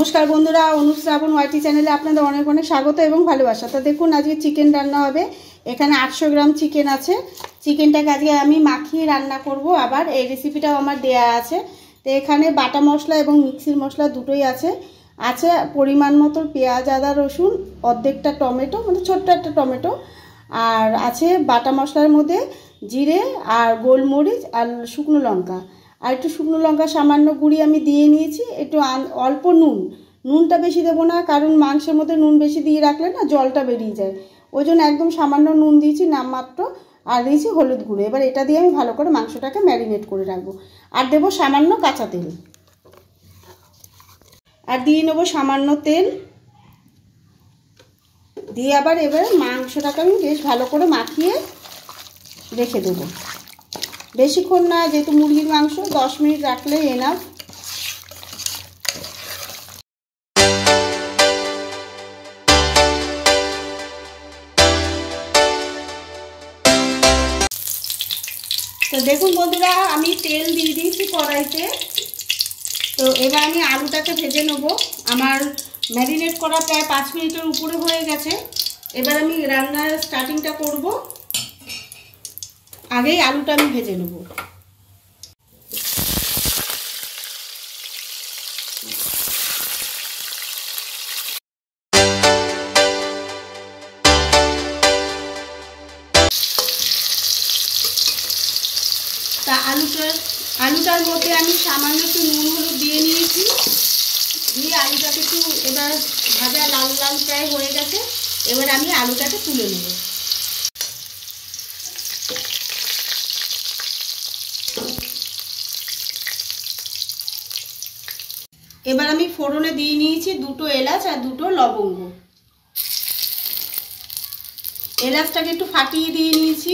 नमस्कार बंधुरा अनुश्रावण वाईटी चैनेले आपनादेर अनेक अनेक स्वागत एवं भालोबासा। तो देखुन आज के चिकेन रान्ना होबे। एखाने 800 ग्राम चिकेन आछे। चिकेनटाके आजके आमी माखिए रान्ना करब। आबार एई रेसिपिटाओ आमार देया आछे। तो एखाने बाटा मशला एवं मिक्सिर मशला दुटोई आछे। आछे परिमाण मतो पेঁয়াজ आदा रसुन अर्धेकटा टमेटो माने छोट्ट एकटा टमेटो और आछे बाटा मशलार मধ্যে जिरे और गोलमरिच और शुकनो लंका और एक शुकनो लंका सामान्य गुड़ी आमी दिए निয়েছি। একটু অল্প নুনটা বেশি দেব না, কারণ মাংসের মধ্যে নুন বেশি দিয়ে রাখলে না জলটা বেরিয়ে যায়। ওই জন্য একদম সামান্য নুন দিয়েছি নামমাত্র, আর দিয়েছি হলুদ গুঁড়ো। এবার এটা দিয়ে আমি ভালো করে মাংসটাকে ম্যারিনেট করে রাখবো। আর দেব সামান্য কাঁচা তেল, আর দিয়ে নেব সামান্য তেল দিয়ে আবার এবারে মাংসটাকে আমি বেশ ভালো করে মাখিয়ে রেখে দেবো। বেশিক্ষণ না, যেহেতু মুরগির মাংস 10 মিনিট রাখলেই এনাফ। তো দেখুন বন্ধুরা, আমি তেল দিয়ে দিয়েছি কড়াইতে। তো এবার আমি আলুটাকে ভেজে নেব। আমার ম্যারিনেট করা প্রায় 5 মিনিটের উপরে হয়ে গেছে। এবার আমি রান্নার স্টার্টিংটা করব। আগেই আলুটা আমি ভেজে নেব। তা আলুটার মধ্যে আমি সামান্য একটু নুন হলুদ দিয়ে নিয়েছি। দিয়ে আলুটাকে একটু এবার ভাজা লাল লাল প্রায় হয়ে গেছে। এবার আমি আলুটাকে তুলে নেব। এবার আমি ফোড়নে দিয়ে নিয়েছি 2টো এলাচ আর 2টো লবঙ্গ। এলাচটাকে একটু ফাটিয়ে দিয়ে নিয়েছি।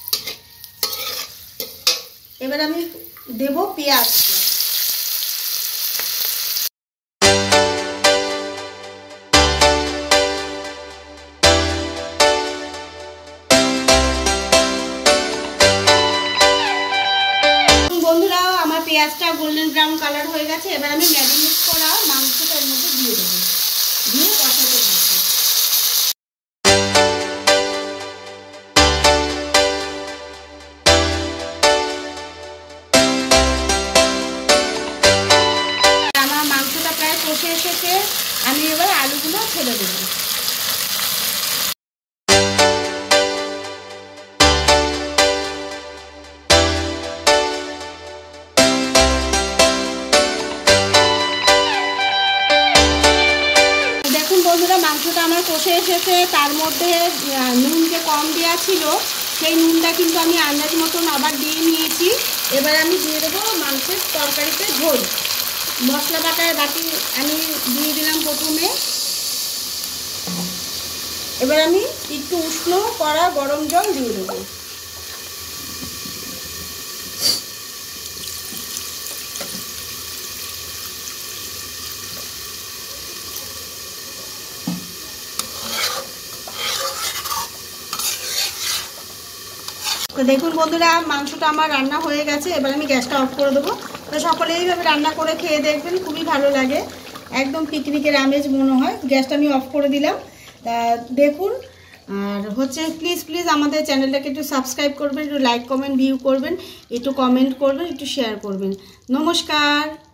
এবার আমি দেব পেঁয়াজ। বন্ধুরা, আমার পেঁয়াজটা গোল্ডেন ব্রাউন কালার হয়ে গেছে। এবার আমি ম্যারিনেট করা মাংসটা এর মধ্যে দিয়ে দেবো, দিয়ে কষাতে থাকবো। আমার মাংসটা প্রায় কষে এসেছে। আমি এবার আলুগুলো ছেড়ে দেবো। বন্ধুরা, মাংসটা আমার কষে এসেছে। তার মধ্যে নুন যে কম দেওয়া ছিল সেই নুনটা কিন্তু আমি আন্দাজ মতন আবার দিয়ে নিয়েছি। এবার আমি দিয়ে দেবো মাংসের তরকারিতে ঝোল। মশলা বাটার বাটি আমি দিয়ে দিলাম প্রথমে। এবার আমি একটু উষ্ণ করা গরম জল দিয়ে দেবো। তো দেখুন বন্ধুরা, মাংসটা আমার রান্না হয়ে গেছে। এবার আমি গ্যাসটা অফ করে দেবো। তো সকলে এইভাবে রান্না করে খেয়ে দেখবেন, খুবই ভালো লাগে, একদম পিকনিকের আমেজ মনে হয়। গ্যাসটা আমি অফ করে দিলাম। তা দেখুন, আর হচ্ছে প্লিজ আমাদের চ্যানেলটাকে একটু সাবস্ক্রাইব করবেন, একটু লাইক কমেন্ট ভিউ করবেন, একটু কমেন্ট করবেন, একটু শেয়ার করবেন। নমস্কার।